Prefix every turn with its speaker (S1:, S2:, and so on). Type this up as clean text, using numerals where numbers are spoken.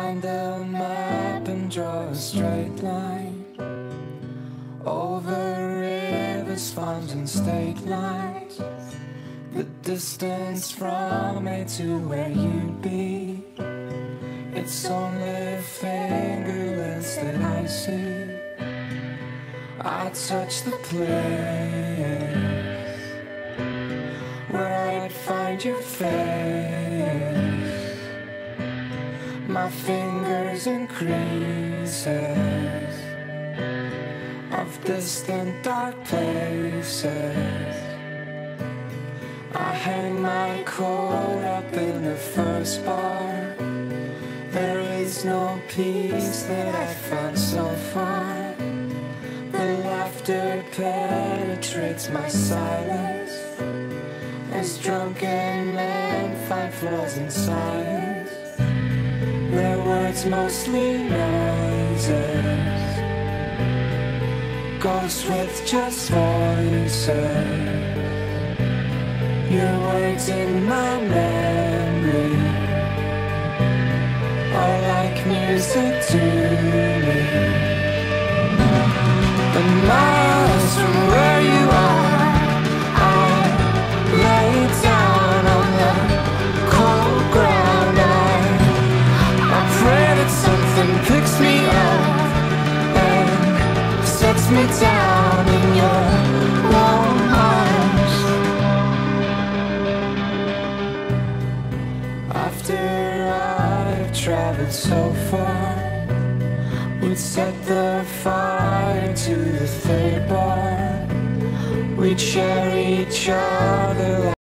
S1: find the map and draw a straight line over rivers, farms and state lines. The distance from me to where you'd be, it's only fingerless that I see. I touch the place where I'd find your face. My fingers in creases of distant dark places. I hang my coat up in the first bar. There is no peace that I've found so far. The laughter penetrates my silence as drunken men find flaws in science. Their words mostly noises, ghosts with just voices. Your words in my memory are like music to me. The miles from where you are, I lay down on the cold ground. I pray that something picks me up and sets me down in your warm arms. After I've traveled so far, we'd set the fire to the third bar. We'd share each other